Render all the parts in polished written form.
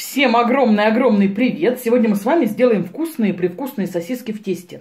Всем огромный-огромный привет! Сегодня мы с вами сделаем вкусные-привкусные сосиски в тесте.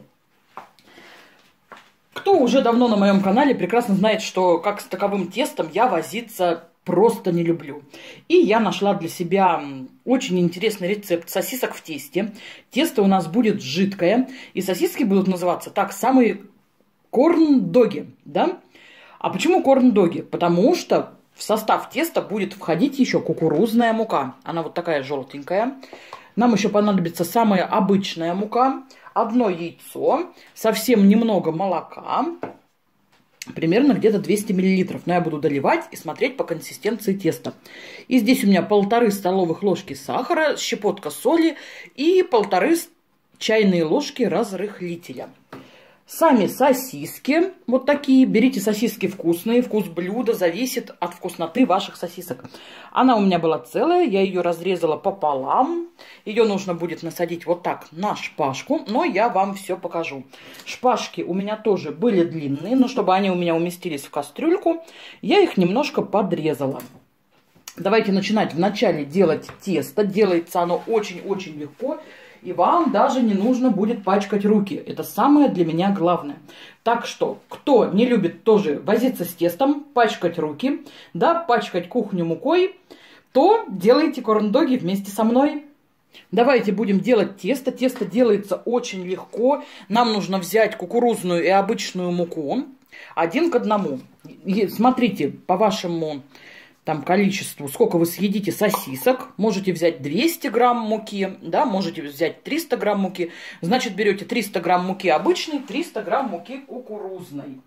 Кто уже давно на моем канале прекрасно знает, что как с таковым тестом я возиться просто не люблю. И я нашла для себя очень интересный рецепт сосисок в тесте. Тесто у нас будет жидкое, и сосиски будут называться так, самые корн-доги, да? А почему корн-доги? Потому что в состав теста будет входить еще кукурузная мука. Она вот такая желтенькая. Нам еще понадобится самая обычная мука. Одно яйцо, совсем немного молока. Примерно где-то 200 мл. Но я буду доливать и смотреть по консистенции теста. И здесь у меня 1,5 столовых ложки сахара, щепотка соли и 1,5 чайные ложки разрыхлителя. Сами сосиски вот такие. Берите сосиски вкусные. Вкус блюда зависит от вкусноты ваших сосисок. Она у меня была целая. Я ее разрезала пополам. Ее нужно будет насадить вот так на шпажку. Но я вам все покажу. Шпажки у меня тоже были длинные. Но чтобы они у меня уместились в кастрюльку, я их немножко подрезала. Давайте начинать вначале делать тесто. Делается оно очень-очень легко. И вам даже не нужно будет пачкать руки. Это самое для меня главное. Так что, кто не любит тоже возиться с тестом, пачкать руки, да, пачкать кухню мукой, то делайте корн-доги вместе со мной. Давайте будем делать тесто. Тесто делается очень легко. Нам нужно взять кукурузную и обычную муку 1 к 1. И смотрите, по вашему там количеству, сколько вы съедите сосисок. Можете взять 200 грамм муки, да, можете взять 300 грамм муки. Значит, берете 300 грамм муки обычной, 300 грамм муки кукурузной.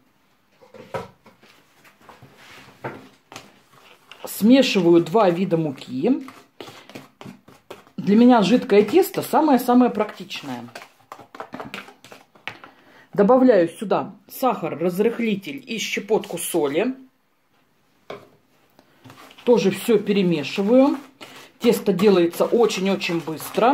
Смешиваю 2 вида муки. Для меня жидкое тесто самое-самое практичное. Добавляю сюда сахар, разрыхлитель и щепотку соли. Тоже все перемешиваю. Тесто делается очень-очень быстро.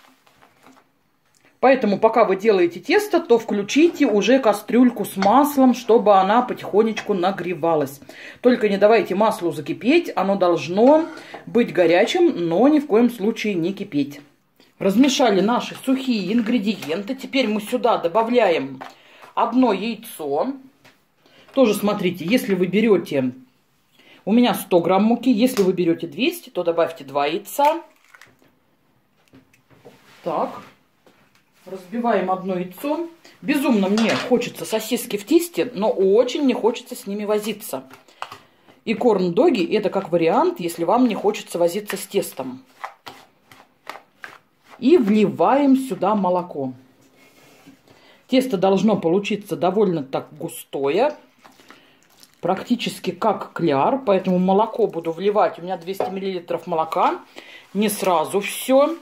Поэтому, пока вы делаете тесто, то включите уже кастрюльку с маслом, чтобы она потихонечку нагревалась. Только не давайте маслу закипеть. Оно должно быть горячим, но ни в коем случае не кипеть. Размешали наши сухие ингредиенты. Теперь мы сюда добавляем 1 яйцо. Тоже смотрите, если вы берете... У меня 100 грамм муки. Если вы берете 200, то добавьте 2 яйца. Так. Разбиваем 1 яйцо. Безумно мне хочется сосиски в тесте, но очень не хочется с ними возиться. И корн-доги это как вариант, если вам не хочется возиться с тестом. И вливаем сюда молоко. Тесто должно получиться довольно так густое. Практически как кляр, поэтому молоко буду вливать. У меня 200 мл молока. Не сразу все.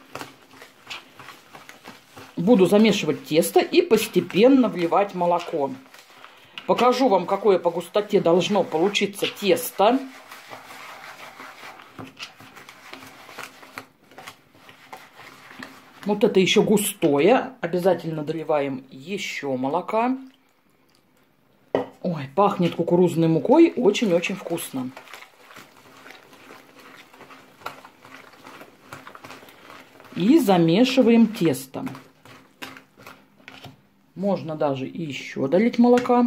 Буду замешивать тесто и постепенно вливать молоко. Покажу вам, какое по густоте должно получиться тесто. Вот это еще густое. Обязательно доливаем еще молока. Ой, пахнет кукурузной мукой, очень-очень вкусно. И замешиваем тесто. Можно даже еще долить молока.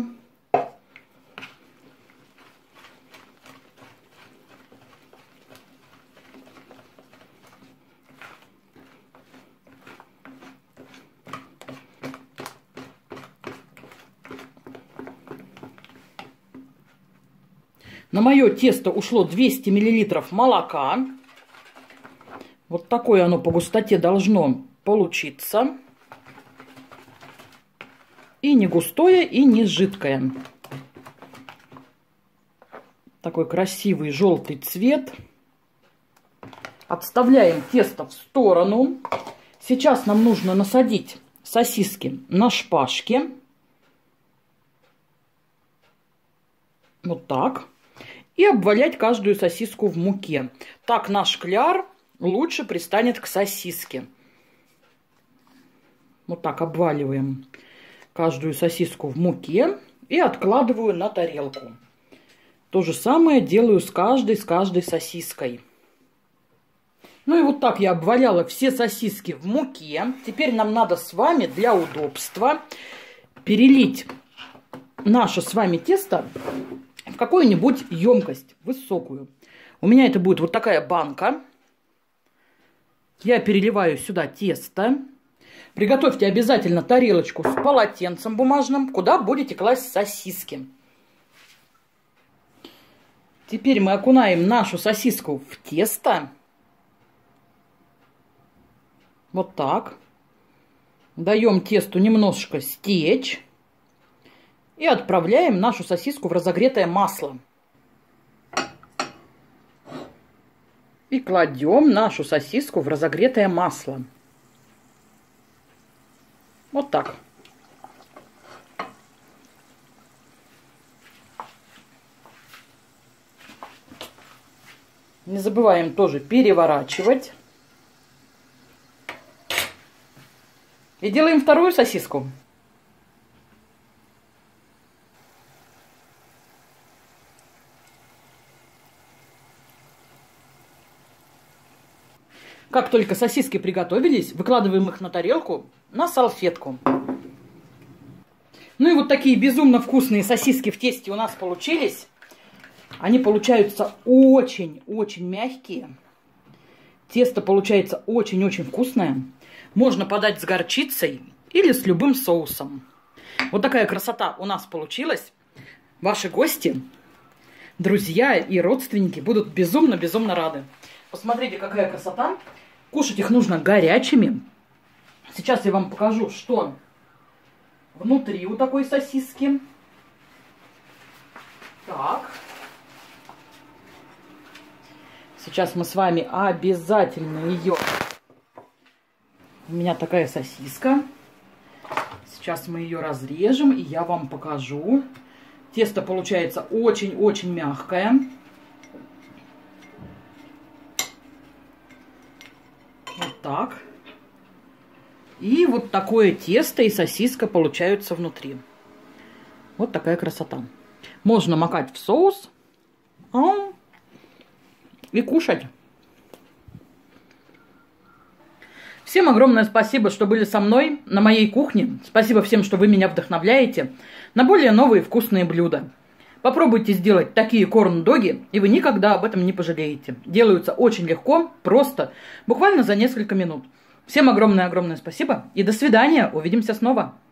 На мое тесто ушло 200 мл молока. Вот такое оно по густоте должно получиться. И не густое, и не жидкое. Такой красивый желтый цвет. Отставляем тесто в сторону. Сейчас нам нужно насадить сосиски на шпажки. Вот так. И обвалять каждую сосиску в муке. Так наш кляр лучше пристанет к сосиске. Вот так обваливаем каждую сосиску в муке и откладываю на тарелку. То же самое делаю с каждой сосиской. Ну и вот так я обваляла все сосиски в муке. Теперь нам надо с вами для удобства перелить наше с вами тесто в какую-нибудь емкость высокую. У меня это будет вот такая банка. Я переливаю сюда тесто. Приготовьте обязательно тарелочку с полотенцем бумажным, куда будете класть сосиски. Теперь мы окунаем нашу сосиску в тесто. Вот так. Даем тесту немножко стечь. И отправляем нашу сосиску в разогретое масло. И кладем нашу сосиску в разогретое масло. Вот так. Не забываем тоже переворачивать. И делаем вторую сосиску. Как только сосиски приготовились, выкладываем их на тарелку, на салфетку. Ну и вот такие безумно вкусные сосиски в тесте у нас получились. Они получаются очень-очень мягкие. Тесто получается очень-очень вкусное. Можно подать с горчицей или с любым соусом. Вот такая красота у нас получилась. Ваши гости, друзья и родственники будут безумно-безумно рады. Посмотрите, какая красота. Кушать их нужно горячими. Сейчас я вам покажу, что внутри у такой сосиски. Так. Сейчас мы с вами обязательно ее... У меня такая сосиска. Сейчас мы ее разрежем, и я вам покажу. Тесто получается очень-очень мягкое. Вот так. И вот такое тесто и сосиска получаются внутри. Вот такая красота. Можно макать в соус и кушать. Всем огромное спасибо, что были со мной на моей кухне. Спасибо всем, что вы меня вдохновляете на более новые вкусные блюда. Попробуйте сделать такие корн-доги, и вы никогда об этом не пожалеете. Делаются очень легко, просто, буквально за несколько минут. Всем огромное-огромное спасибо и до свидания. Увидимся снова.